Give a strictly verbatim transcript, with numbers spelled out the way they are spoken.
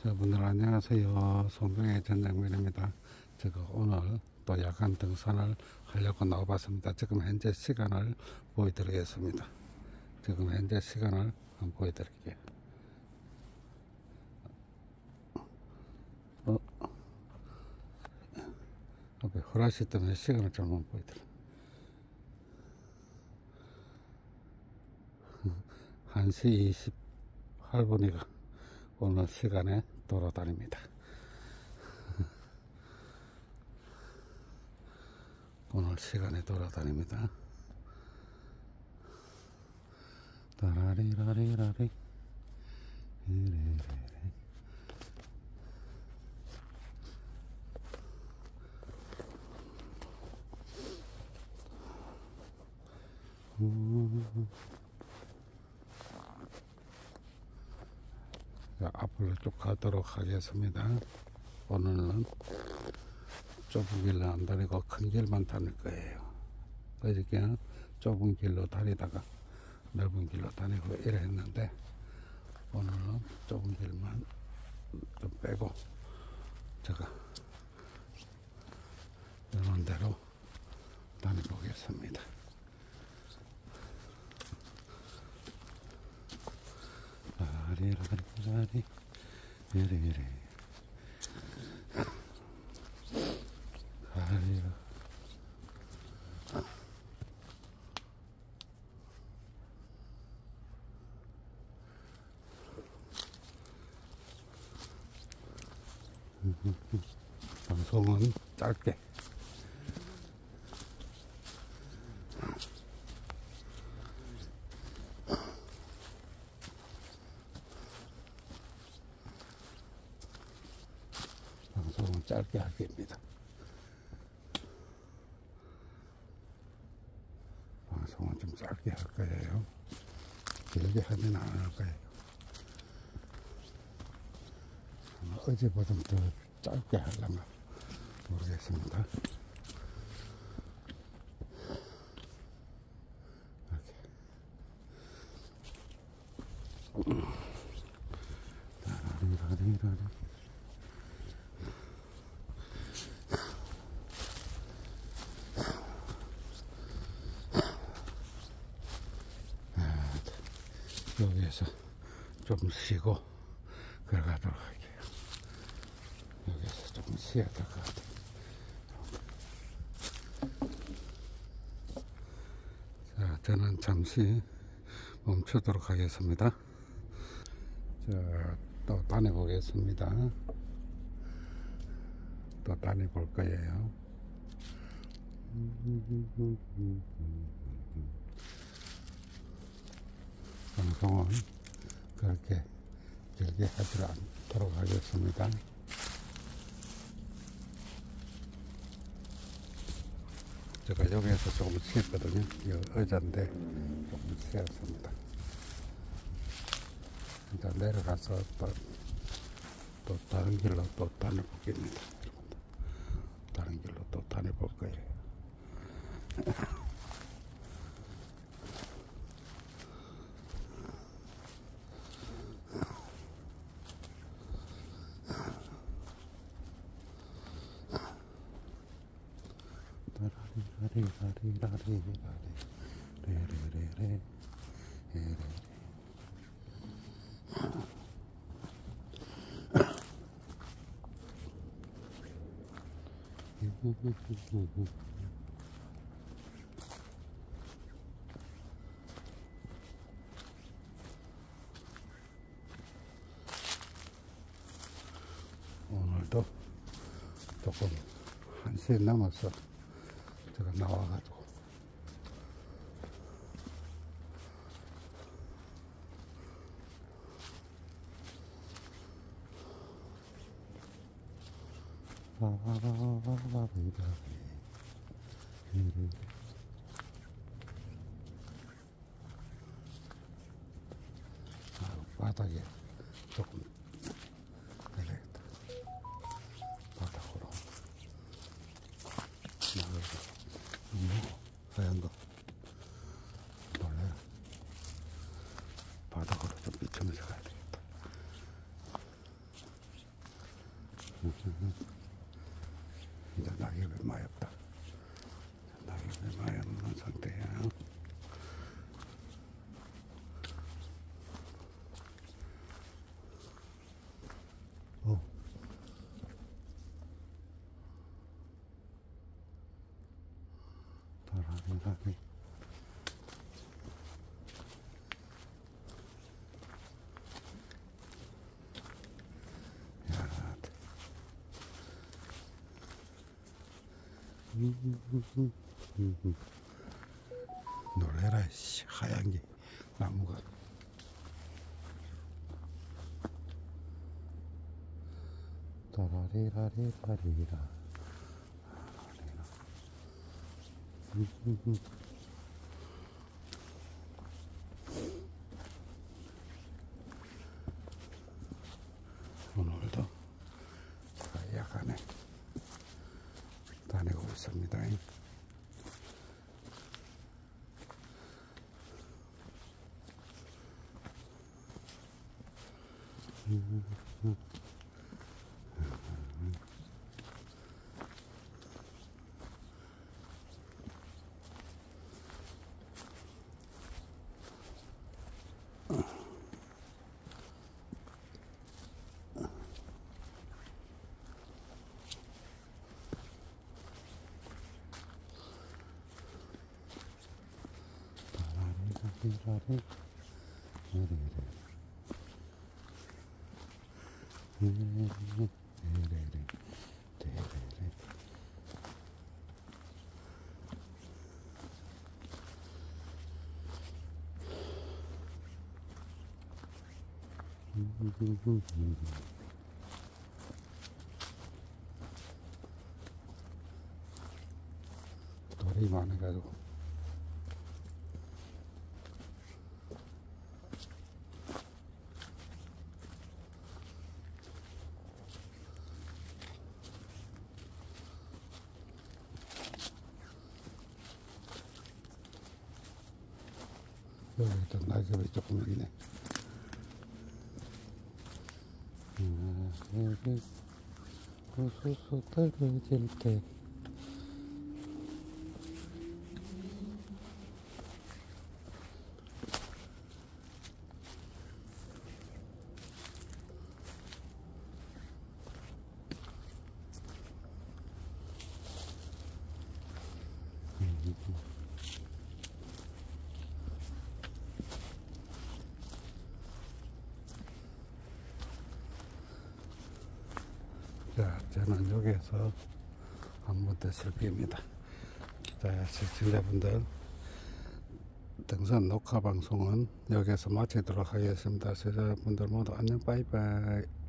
여러분들 안녕하세요. 송병의 전장면입니다. 제가 오늘 또 야간 등산을 하려고 나와봤습니다. 지금 현재 시간을 보여드리겠습니다. 지금 현재 시간을 한번 보여드릴게요. 어, 앞에 허라시 때문에 시간을 잘못 보여드려요. 한 시 이십팔 분이가 오늘 시간에 돌아다닙니다. 오늘 시간에 돌아다닙니다. 따라리라리라리 이리리리 음. 자, 앞으로 쭉 가도록 하겠습니다. 오늘은 좁은 길로 안 다니고 큰 길만 다닐 거예요. 어저께는 좁은 길로 다니다가 넓은 길로 다니고 이래 했는데 오늘은 좁은 길만 좀 빼고 제가 이런 대로 다녀보겠습니다. 라리라리라리 이리이리 가리라 방송은 짧게 방송은 짧게 하겠습니다. 방송은 좀 짧게 할 거예요. 길게 하진 않을 거예요. 어제보다 더 짧게 하려나 모르겠습니다. 이렇게. 라리라리라리. 여기에서 좀 쉬고 걸어가도록 할게요. 여기에서 좀 쉬어야 될 것 같아요. 자, 저는 잠시 멈추도록 하겠습니다. 자, 또 다녀보겠습니다. 또 다녀볼 거예요. 방송은 그렇게 길게 하지 않도록 하겠습니다. 제가 여기에서 조금 쉬었거든요. 이 의자인데 조금 쉬었습니다. 이제 내려가서 또, 또 다른 길로 또 다녀보겠습니다. 다른 길로 또 다녀볼 거예요. 라리라리라리라리 레레레레 레레레 오늘도 조금 한 시에 남아서 제가 나와가지고 아, 바닥에 조금 내려야겠다. 바닥으로 나가서 뭐 하얀 거 원래 바닥으로 좀 비추면서 가야 되겠다. 이제 낙엽이 많이 없다. 낙엽이 많이 없는 상태야. 어. 다라리라리. 야, 노래라, 씨, 하얀 게 나무가. 따라리라리라리라. 오늘도 제가 야간에 다니고 있습니다. 라리 레레레 레레레 레레레 돌이 많아가지고 여기도 낙엽이 조금 있네. 여기 우수수 떨어질 때 자, 저는 여기에서 한 번 더 실패입니다. 자, 시청자분들, 등산 녹화 방송은 여기서 마치도록 하겠습니다. 시청자분들 모두 안녕, 빠이빠이.